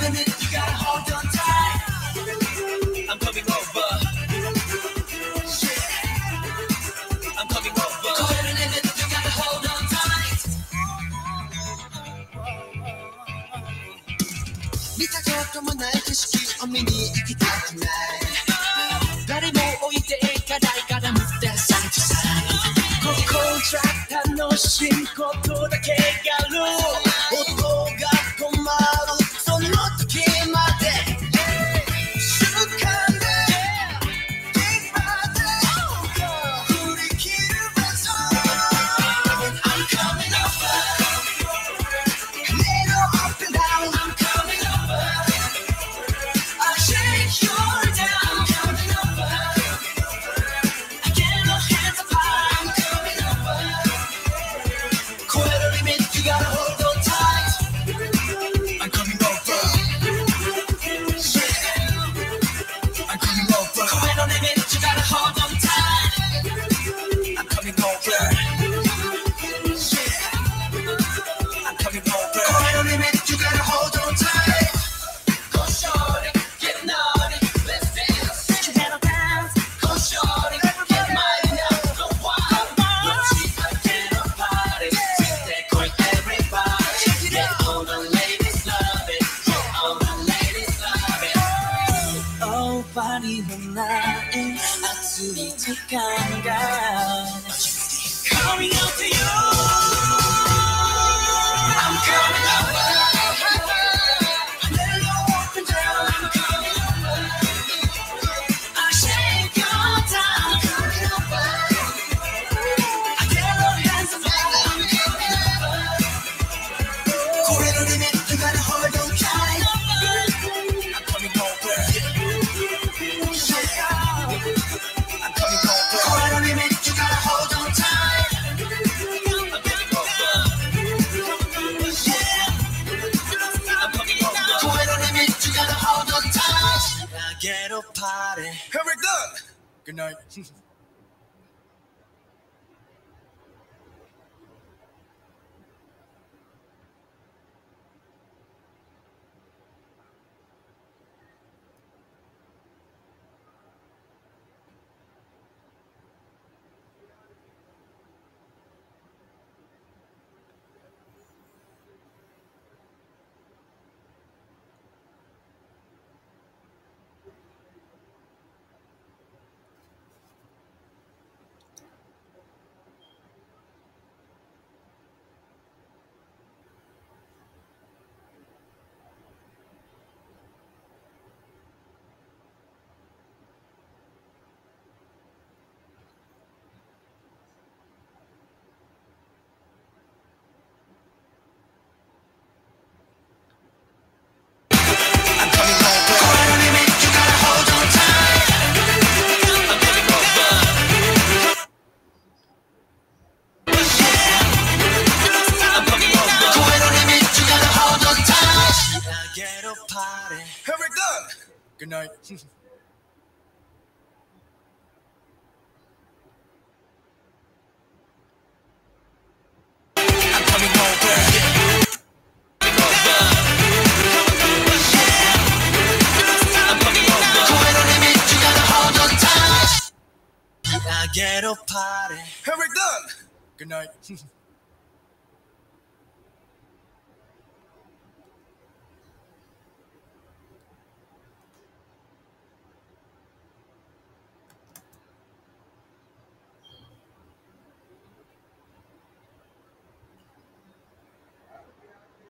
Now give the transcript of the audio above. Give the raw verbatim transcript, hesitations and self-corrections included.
limit, you gotta hold on tight. I'm coming over. Yeah. I'm coming over. Caught in a limit, you gotta hold on tight. 見たこともない景色を見に行きたくない。誰も置いていかないから Move that side to side。 ここじゃ楽しいことだけがある。音が止まるその時まで静かで今で振り切る場所。 I'm coming over。 Little up and down。 I'm coming over。 I shake your down。 I'm coming over。 I get no hands up high。 I'm coming over。 超えるリミット You gotta hold on tight。 I'm coming over。 Yeah。 I'm coming over。 超えるリミット You gotta hold on tight。 I'm coming over。 Yeah。 I'm coming over。 超えるリミット You gotta hold on tight。 Go shorty, get naughty, let's dance. Put your head on dance. Go shorty, get mighty now, go wild. Let's see if I can a party. Sit there, quick everybody. Yeah, all the ladies love it. Yeah, all the ladies love it. Oh, bodyのない熱い時間が Coming out to you. I'm coming over. I'm letting you up and down. I'm coming over. I shake your down. I'm coming over. I get no hands up. I'm coming over. 超えるリミット You gotta hold on tight。 I'm coming over。 Yeah。 I'm coming over。 超えるリミット You gotta hold on tight。 I'm coming over。 Yeah。 I'm coming over。 超えるリミット You gotta hold on tight。 I get a party。 Here we go. Good night. Here we go. Good night. I'm coming over. I'm coming over.超えるリミット You gotta hold on tight。 I get a party. Here we go. Good night.